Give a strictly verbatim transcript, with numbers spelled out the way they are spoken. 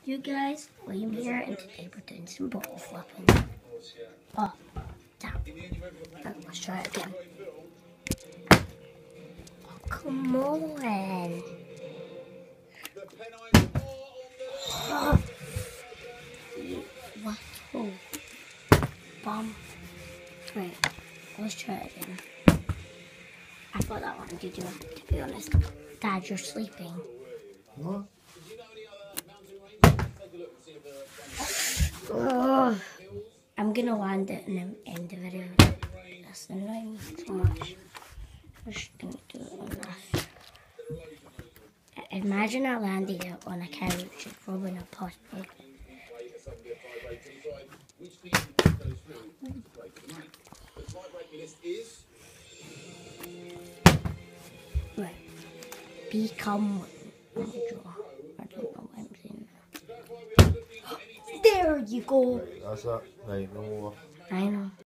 You guys, William here, and today we're doing some bottle flipping. Oh, down. Oh, let's try it again. Oh, come on. Oh. What? Oh. Bum. Right, let's try it again. I thought that one did you, to be honest. Dad, you're sleeping. What? Oh, I'm gonna land it and then end the video. That's annoying me so much. I'm just gonna do it on this. Imagine I landed it on a couch. It's probably not possible. Right. Become. Oh, I don't know what I'm saying. There you go. That's that. Right, no more. I know.